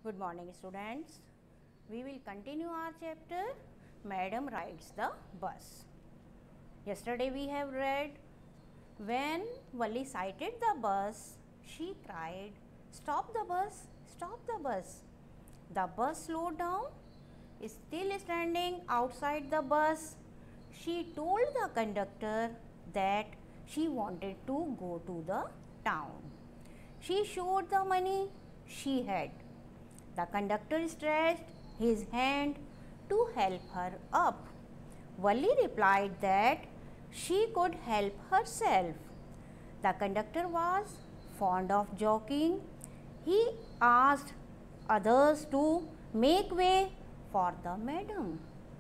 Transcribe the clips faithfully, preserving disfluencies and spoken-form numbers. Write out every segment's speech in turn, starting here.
Good morning, students. We will continue our chapter Madam Rides the Bus. Yesterday we have read, when Valli sighted the bus, she cried, "Stop the bus, stop the bus." The bus slowed down. Still standing outside the bus, she told the conductor that she wanted to go to the town. She showed the money she had. The conductor stretched his hand to help her up. Valli replied that she could help herself. The conductor was fond of joking. He asked others to make way for the madam.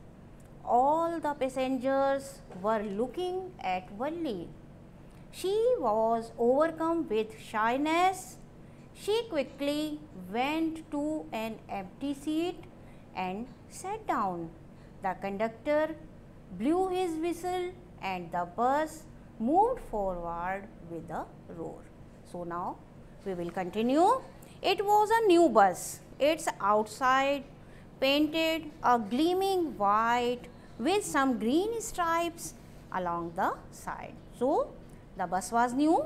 All the passengers were looking at Valli. She was overcome with shyness. She quickly went to an empty seat and sat down. The conductor blew his whistle and the bus moved forward with a roar. So now we will continue. It was a new bus. Its outside painted a gleaming white with some green stripes along the side. So the bus was new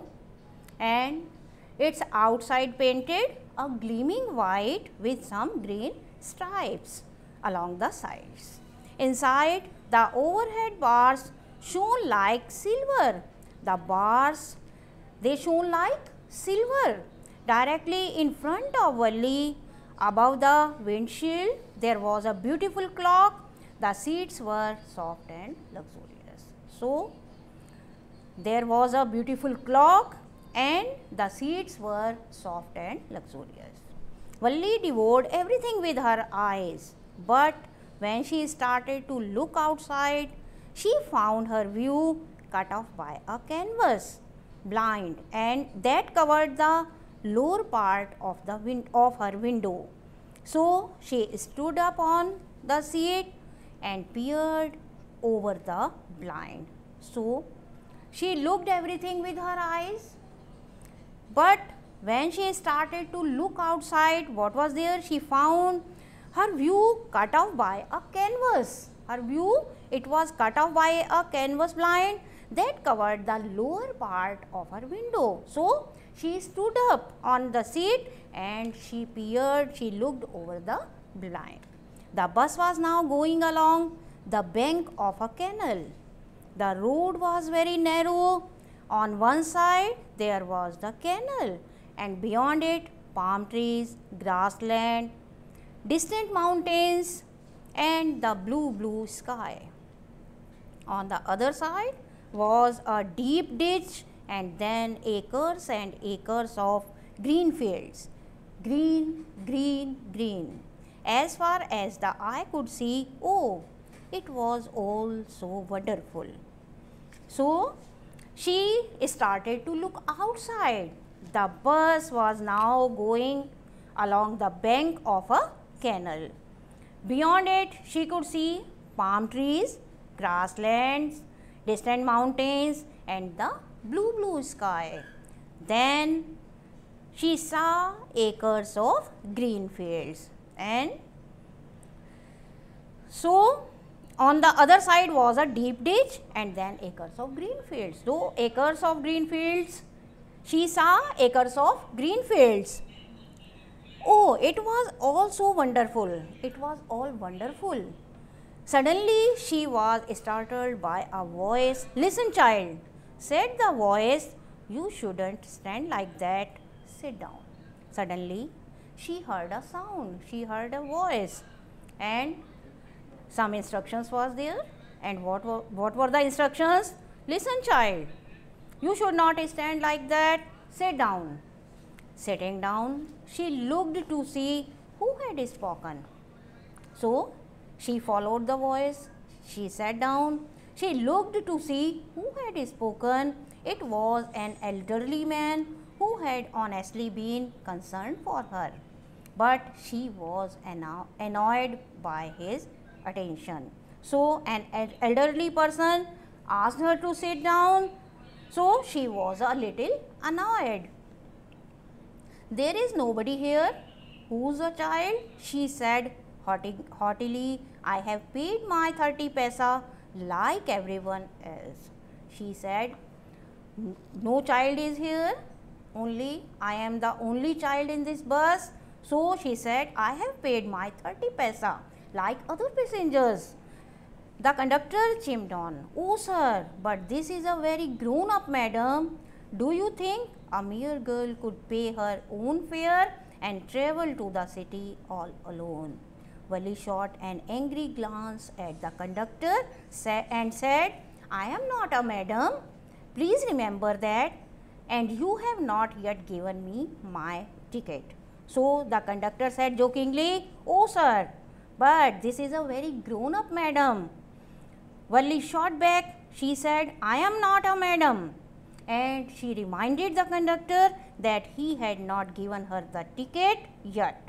and its outside painted a gleaming white with some green stripes along the sides. Inside, the overhead bars shone like silver. The bars, they shone like silver. Directly in front of Valli, above the windshield, there was a beautiful clock. The seats were soft and luxurious. So, there was a beautiful clock and the seats were soft and luxurious. Valli devoured everything with her eyes, but when she started to look outside, she found her view cut off by a canvas blind, and that covered the lower part of the win of her window. So she stood up on the seat and peered over the blind. So she looked everything with her eyes. But when she started to look outside, what was there? She found her view cut off by a canvas. Her view, it was cut off by a canvas blind that covered the lower part of her window. So she stood up on the seat and she peered, she looked over the blind. The bus was now going along the bank of a canal. The road was very narrow. On one side, there was the canal, and beyond it, palm trees, grassland, distant mountains, and the blue, blue sky. On the other side was a deep ditch, and then acres and acres of green fields. Green, green, green. As far as the eye could see, oh, it was all so wonderful. So she started to look outside. The bus was now going along the bank of a canal. Beyond it, she could see palm trees, grasslands, distant mountains, and the blue, blue sky. Then she saw acres of green fields, and so on the other side was a deep ditch and then acres of green fields. So acres of green fields, she saw acres of green fields. Oh, it was all so wonderful. It was all wonderful. Suddenly she was startled by a voice. "Listen, child," said the voice, "you shouldn't stand like that. Sit down." Suddenly she heard a sound. She heard a voice and some instructions was there. And what were, what were the instructions? "Listen, child, you should not stand like that. Sit down." Sitting down, she looked to see who had spoken. So she followed the voice. She sat down. She looked to see who had spoken. It was an elderly man who had honestly been concerned for her, but she was anno annoyed by his attention. So an elderly person asked her to sit down. So she was a little annoyed. "There is nobody here," who's the child? She said haughtily, I have paid my thirty paisa like everyone else. She said, no child is here, only I am the only child in this bus. So she said, I have paid my thirty paisa like other passengers. The conductor chimed on, oh sir, but this is a very grown up madam. Do you think a mere girl could pay her own fare and travel to the city all alone? Valli shot an angry glance at the conductor and said, I am not a madam. Please remember that, and you have not yet given me my ticket. So the conductor said jokingly, oh sir, but this is a very grown up madam. Valli shot back, she said, I am not a madam. And she reminded the conductor that he had not given her the ticket yet.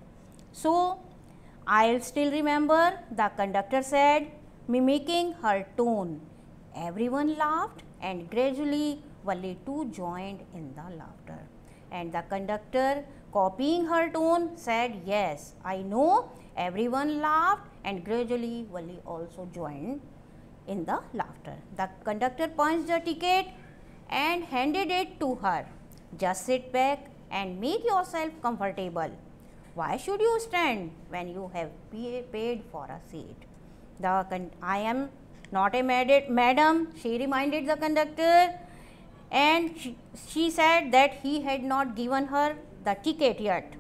So, I'll still remember, the conductor said, mimicking her tone. Everyone laughed, and gradually Valli too joined in the laughter. And the conductor, copying her tone, said, yes, I know. Everyone laughed, and gradually Valli also joined in the laughter. The conductor punched the ticket and handed it to her. Just sit back and make yourself comfortable. Why should you stand when you have pay, paid for a seat? The I am not a mad madam, she reminded the conductor, and she, she said that he had not given her the ticket yet.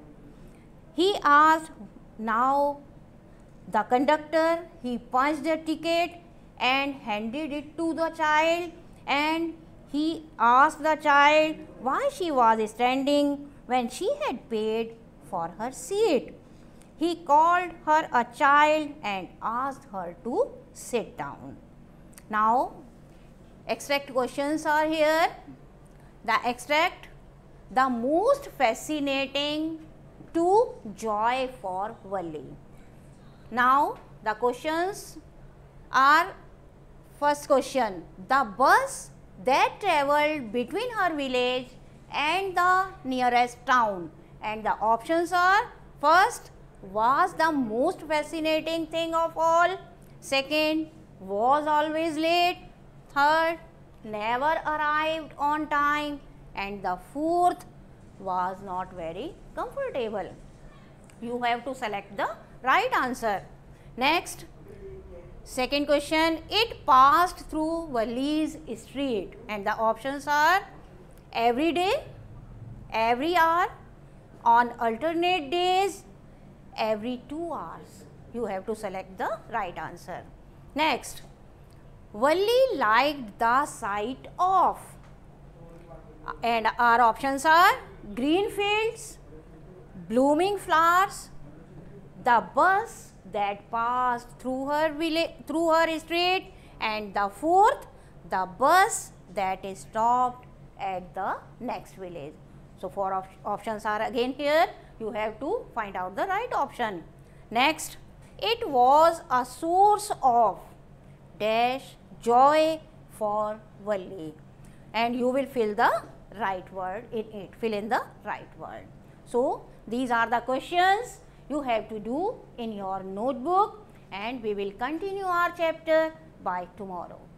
He asked, now the conductor, he punched the ticket and handed it to the child, and he asked the child why she was standing when she had paid for her seat. He called her a child and asked her to sit down. Now, extract questions are here. The extract, the most fascinating to joy for Valli. Now, the questions are, first question, the bus that travelled between her village and the nearest town, and the options are, first, was the most fascinating thing of all, second, was always late, third, never arrived on time, and the fourth, was not very comfortable. You have to select the right answer. Next, second question, it passed through Valli's street, and the options are every day, every hour, on alternate days, every two hours. You have to select the right answer. Next, Valli liked the sight of, and our options are green fields, blooming flowers, the bus that passed through her village, through her street, and the fourth, the bus that is stopped at the next village. So, four op options are again here. You have to find out the right option. Next, it was a source of dash joy for Valli, and you will fill the right word in it. Fill in the right word. So, these are the questions you have to do in your notebook, and we will continue our chapter by tomorrow.